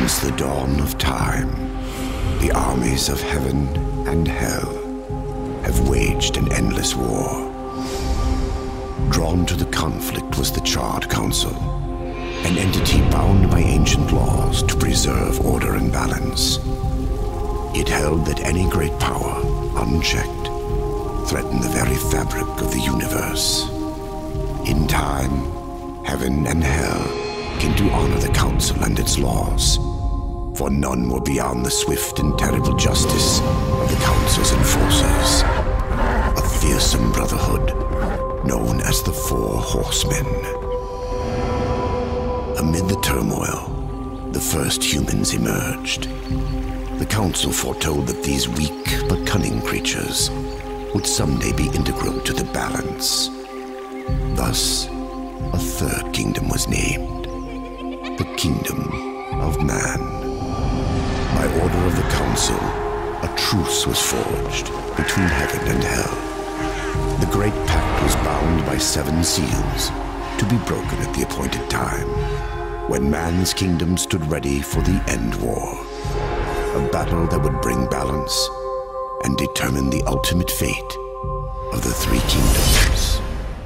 Since the dawn of time, the armies of heaven and hell have waged an endless war. Drawn to the conflict was the Charred Council, an entity bound by ancient laws to preserve order and balance. It held that any great power, unchecked, threatened the very fabric of the universe. In time, heaven and hell came to honor the Council and its laws, for none were beyond the swift and terrible justice of the Council's enforcers, a fearsome brotherhood known as the Four Horsemen. Amid the turmoil, the first humans emerged. The Council foretold that these weak but cunning creatures would someday be integral to the balance. Thus, a third kingdom was named, the Kingdom of Man. By order of the Council, a truce was forged between heaven and hell. The Great Pact was bound by 7 seals to be broken at the appointed time, when man's kingdom stood ready for the End War, a battle that would bring balance and determine the ultimate fate of the 3 kingdoms.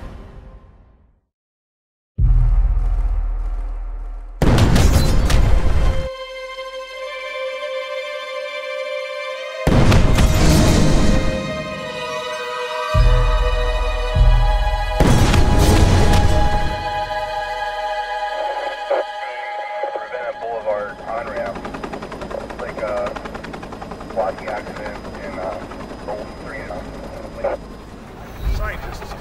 Boulevard on-ramp, like a blocking accident in Golden 3 now. Scientists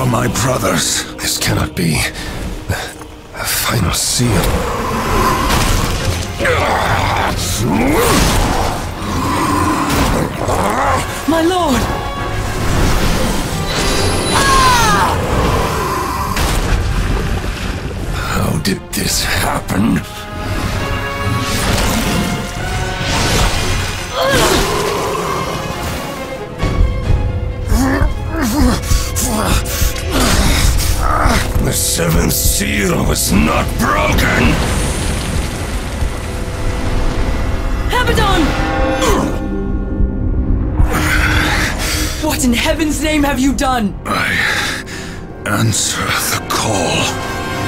are my brothers. This cannot be the final seal. My lord! How did this happen? The seventh seal was not broken! Abaddon! What in heaven's name have you done? I answer the call.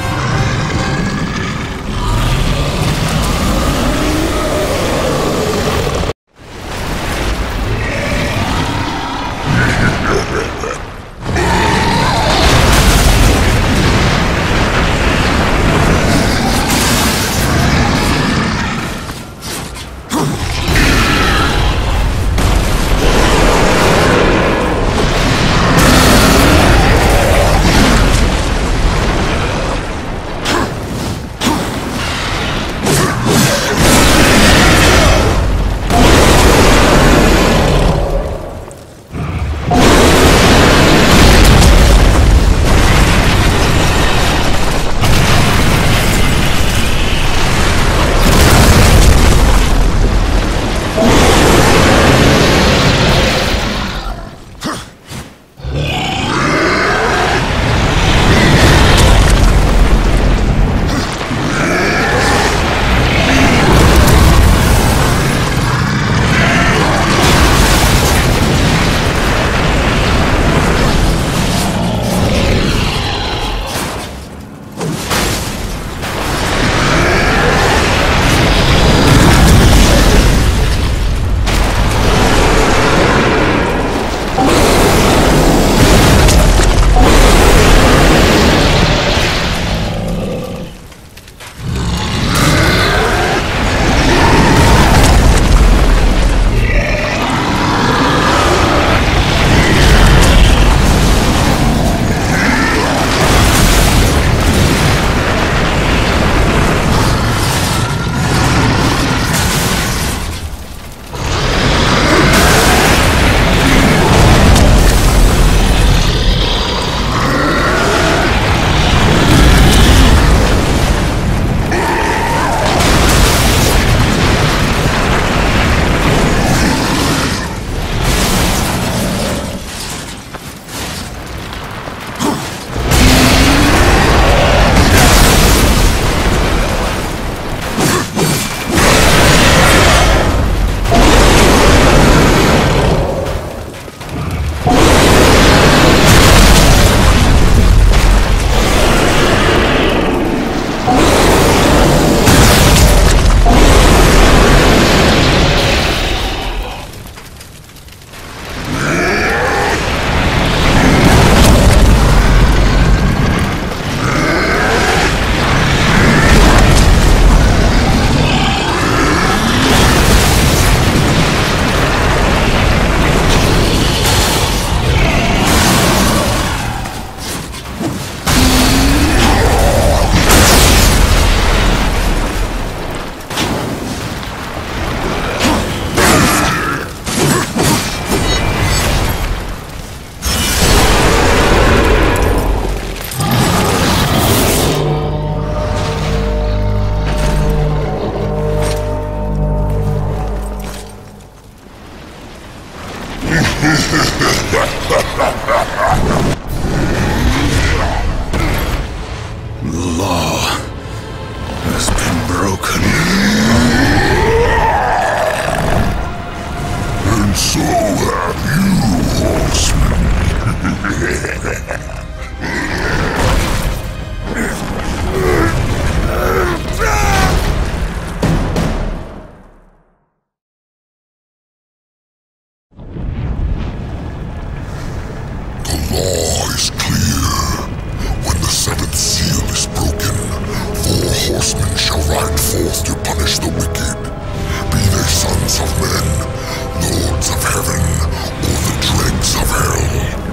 The law has been broken. And so have you, The law is clear. When the seventh seal is broken, 4 horsemen shall ride forth to punish the wicked, be they sons of men, lords of heaven, or the dregs of hell.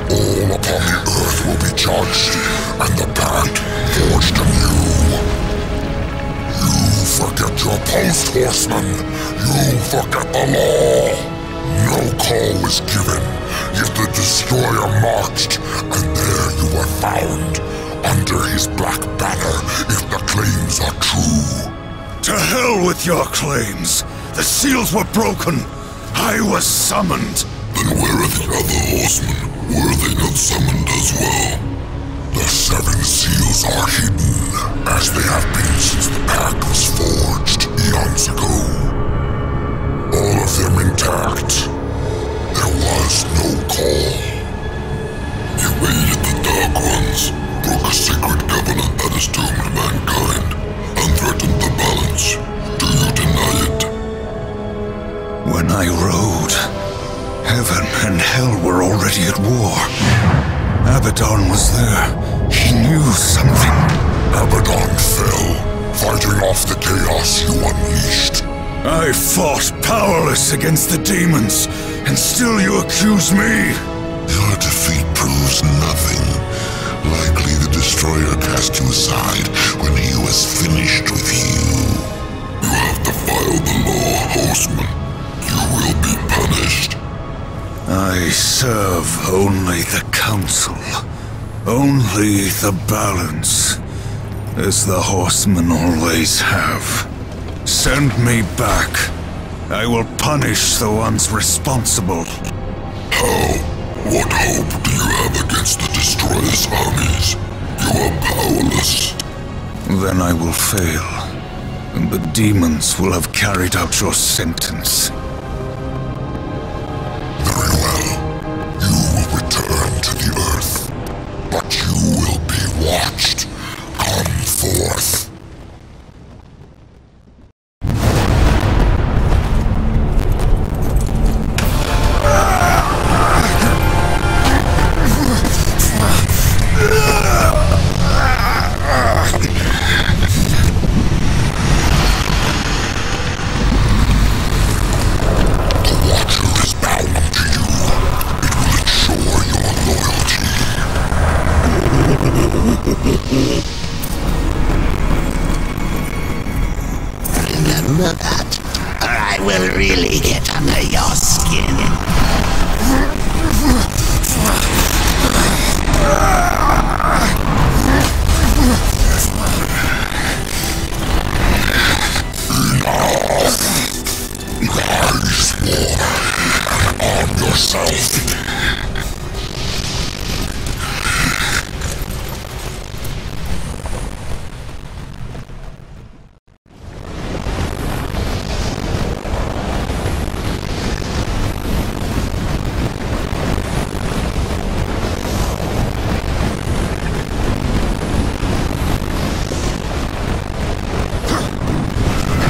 All upon the earth will be judged, and the pact forged anew. You forget your post, horseman. You forget the law. No call was given, yet the destroyer marched, and there you were found, under his black banner, if the claims are true. To hell with your claims! The seals were broken! I was summoned! Then where are the other horsemen? Were they not summoned as well? The 7 seals are hidden, as they have been since the pact was forged eons ago. All of them intact. There was no call. You aided the Dark Ones, broke a sacred covenant that has doomed mankind, and threatened the balance. Do you deny it? When I rode, heaven and hell were already at war. Abaddon was there. He knew something. Abaddon fell, fighting off the chaos you unleashed. I fought powerless against the demons, and still you accuse me? Your defeat proves nothing. Likely the Destroyer cast you aside when he was finished with you. You have defiled the law, horseman. You will be punished. I serve only the Council. Only the balance. As the horsemen always have. Send me back. I will punish the ones responsible. How? What hope do you have against the Destroyer's armies? You are powerless. Then I will fail, and the demons will have carried out your sentence. Very well. You will return to the Earth, but you will be watched. Come forth. Remember that, or I will really get under your skin. I swore, and arm yourself.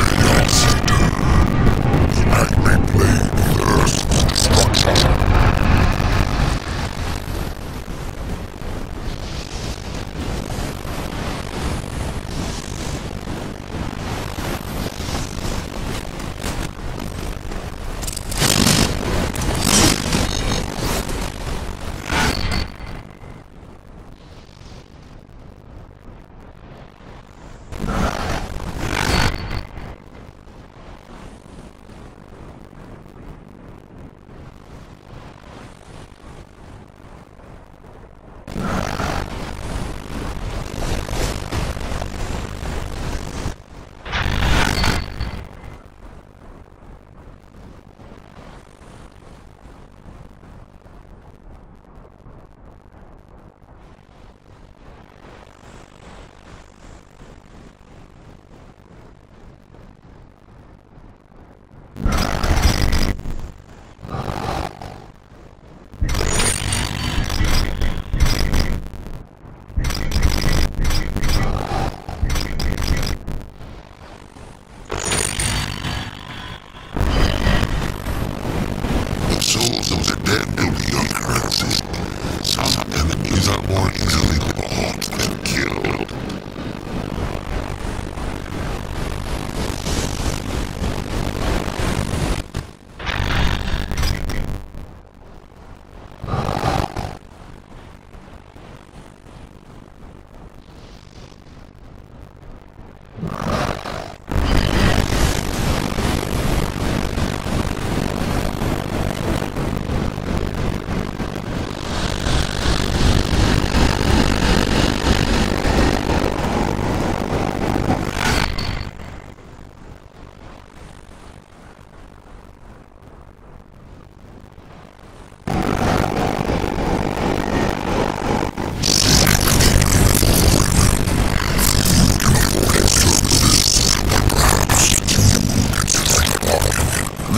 Destruction.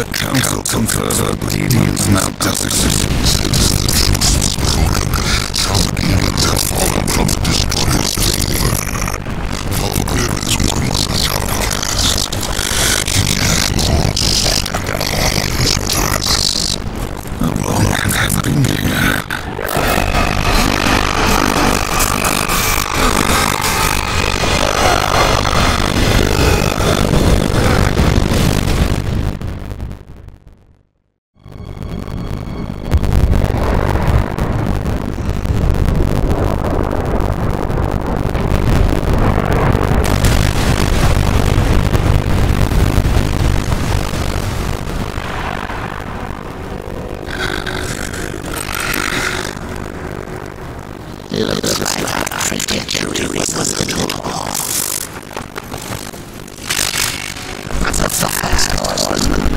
The Council confers obedience now does exist. Since the truce was broken, some demons have fallen from the Destroyer's favor. Falcon is one of the outcasts. He has lost all his purpose. How long have I been here? Looks like our trajectory was a little off. That's a fast horseman.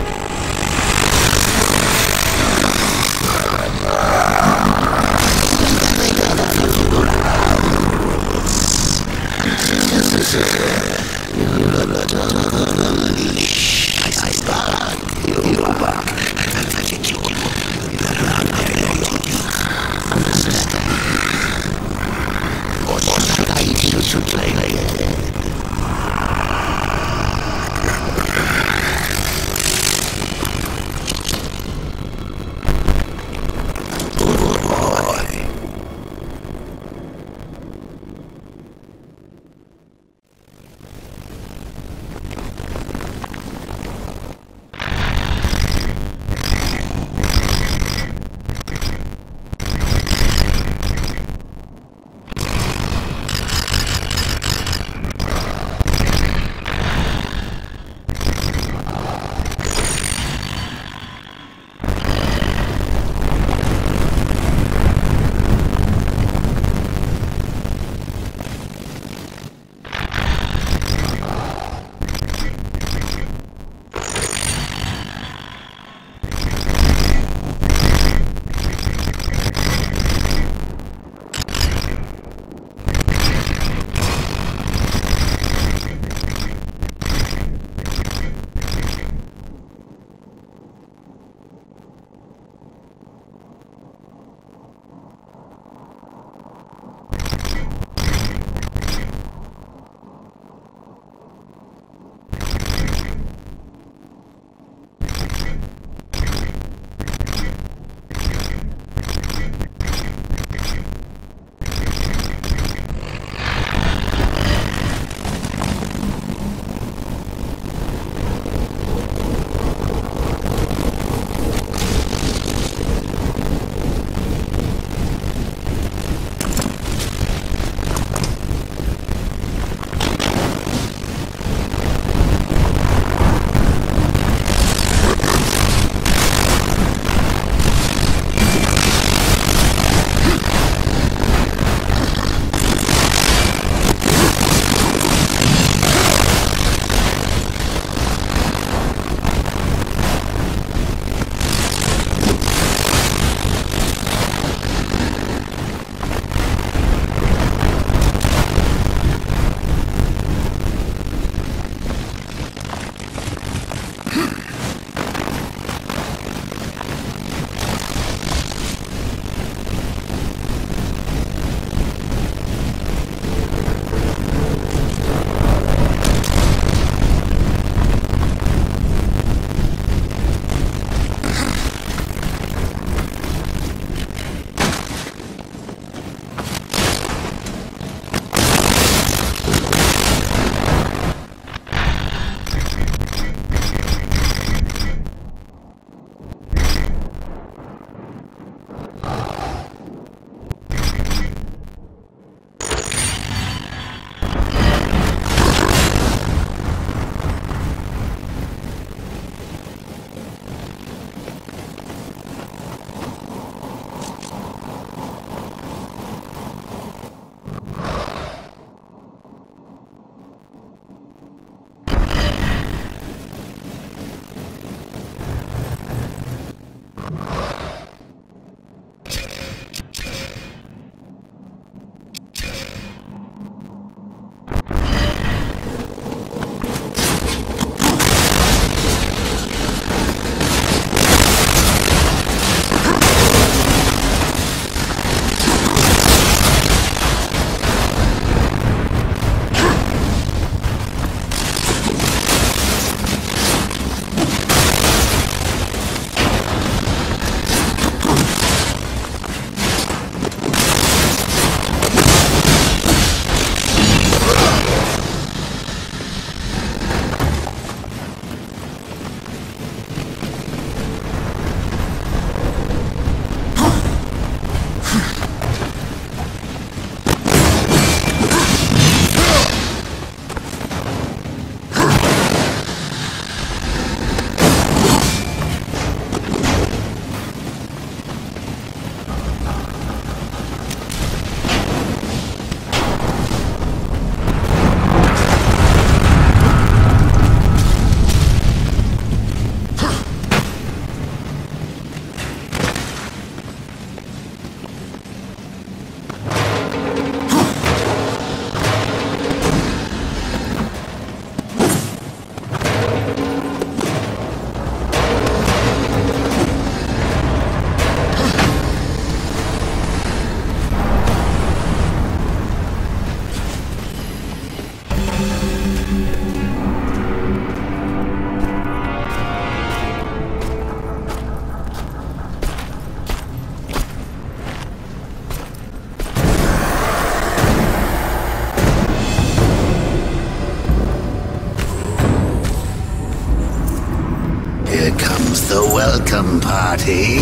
is the welcome party.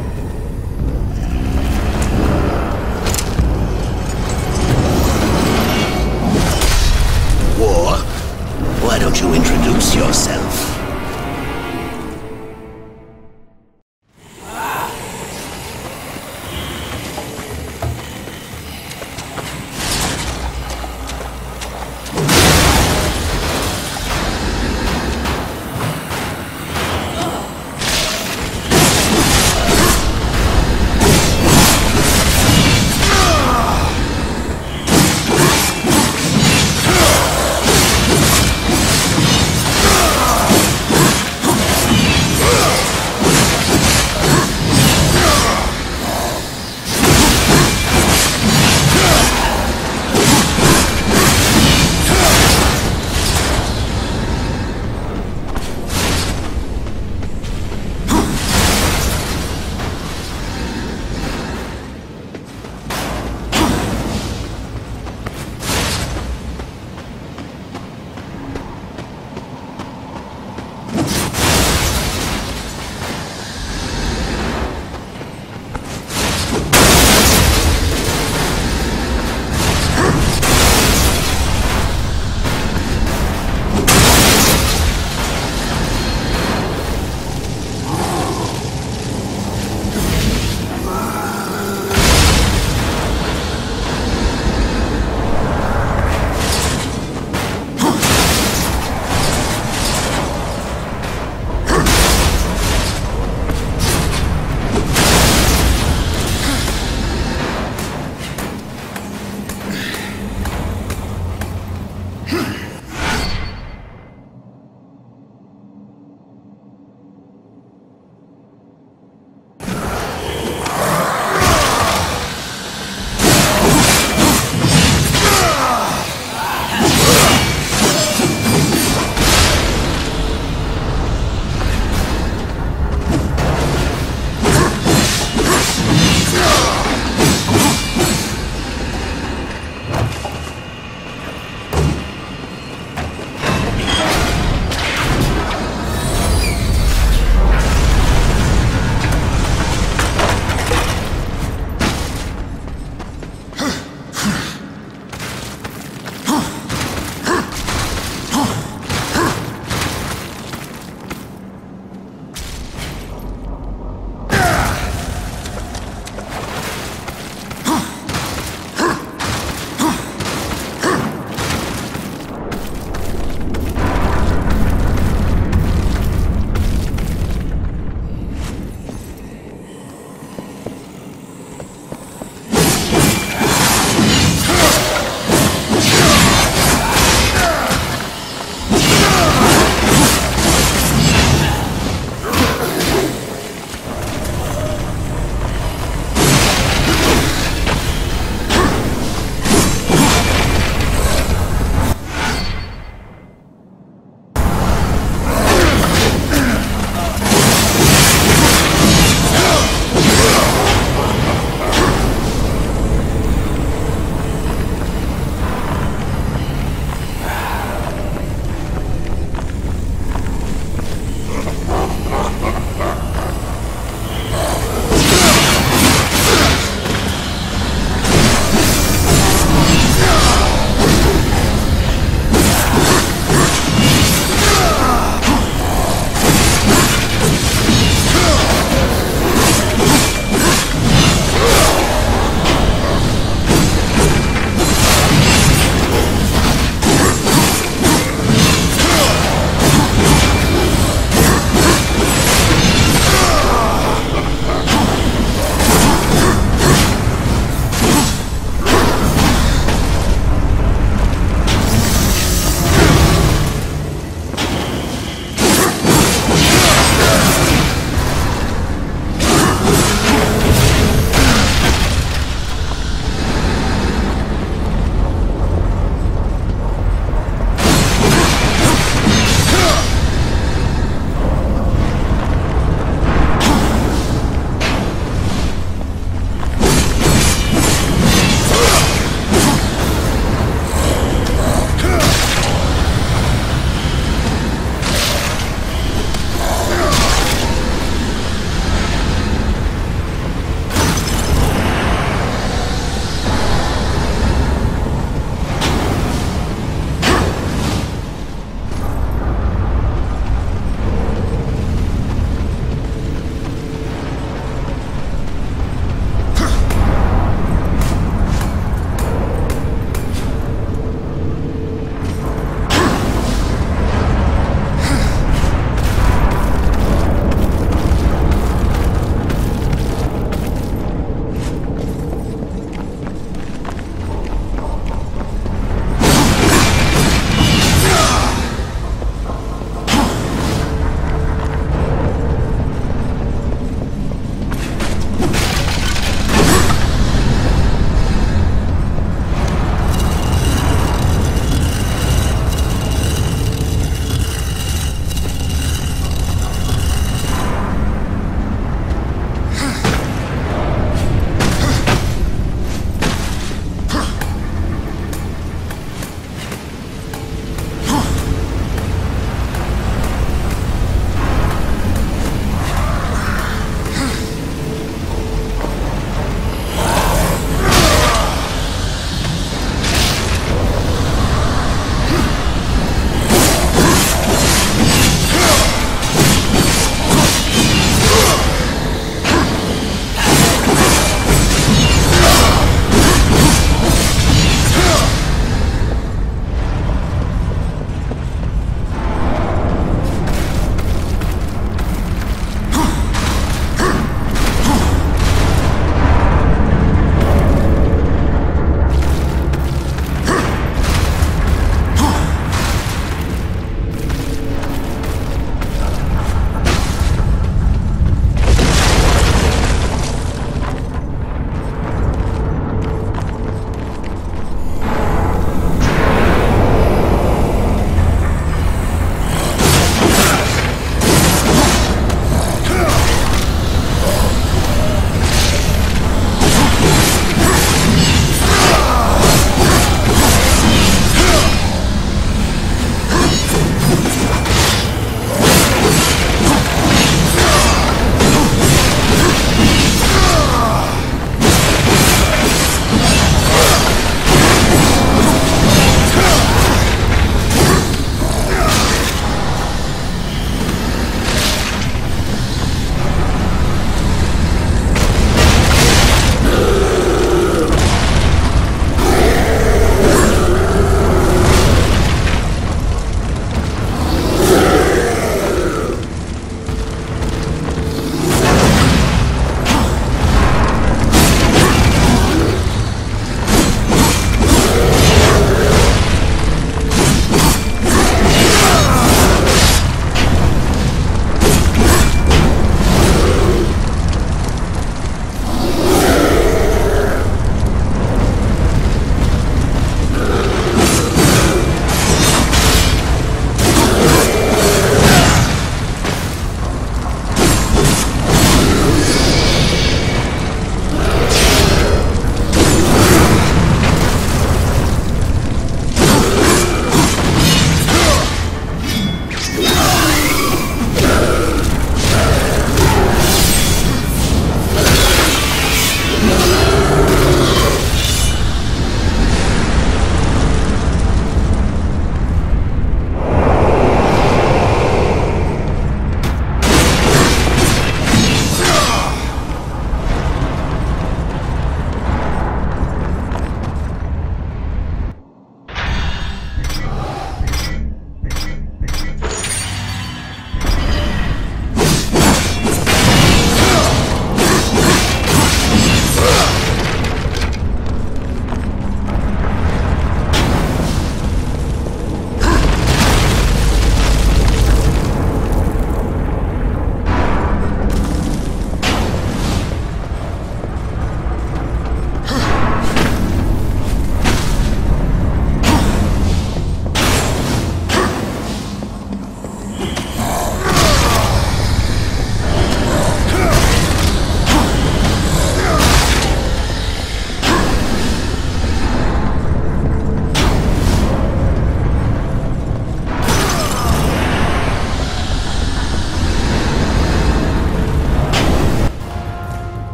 War, why don't you introduce yourself?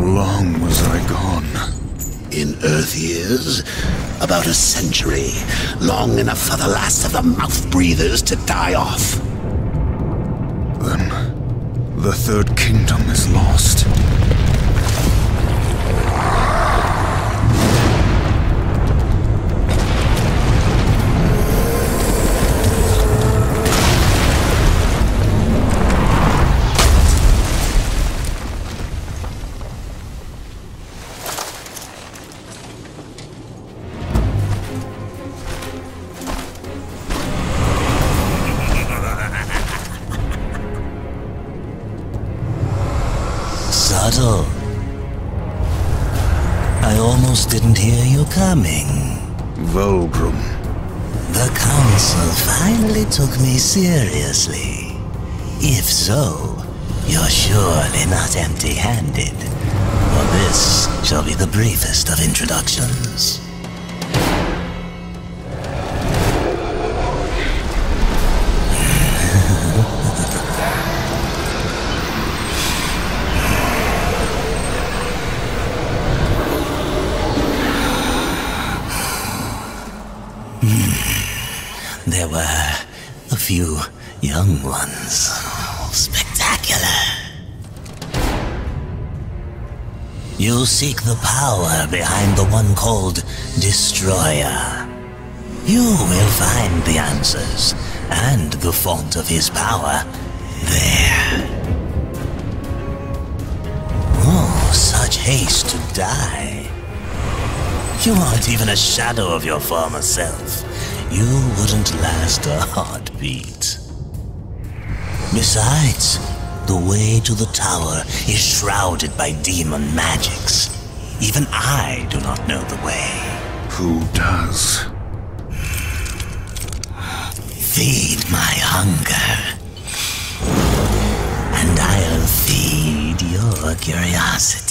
long was I gone? In Earth years, about a century. Long enough for the last of the mouth-breathers to die off. Then, the Third Kingdom is lost. Subtle. I almost didn't hear you coming. Vulgrim. The Council finally took me seriously. If so, you're surely not empty-handed. For this shall be the briefest of introductions. There were a few young ones. Spectacular. You seek the power behind the one called Destroyer. You will find the answers and the font of his power there. Oh, such haste to die. You aren't even a shadow of your former self. You wouldn't last a heartbeat. Besides, the way to the tower is shrouded by demon magics. Even I do not know the way. Who does? Feed my hunger, and I'll feed your curiosity.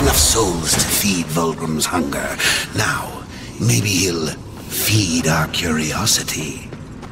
enough souls to feed Vulgrim's hunger. Now, maybe he'll feed our curiosity.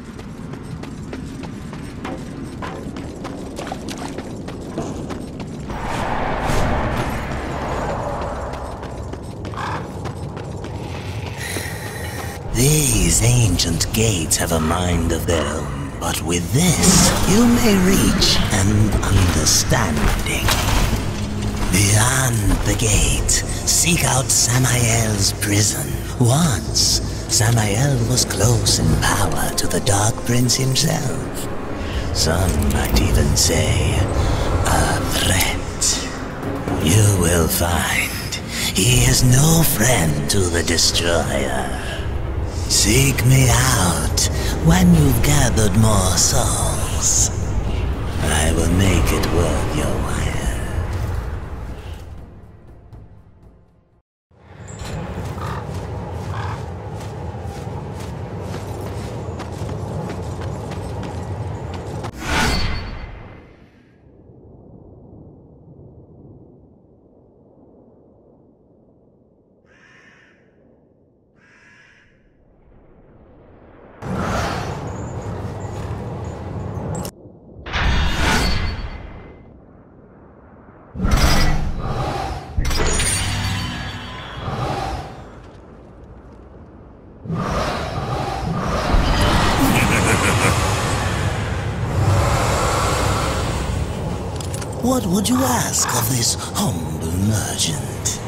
These ancient gates have a mind of their own, but with this, you may reach an understanding. Beyond the gate, seek out Samael's prison. Once, Samael was close in power to the Dark Prince himself. Some might even say, a threat. You will find he is no friend to the Destroyer. Seek me out when you've gathered more souls. I will make it worth your while. What would you ask of this humble merchant?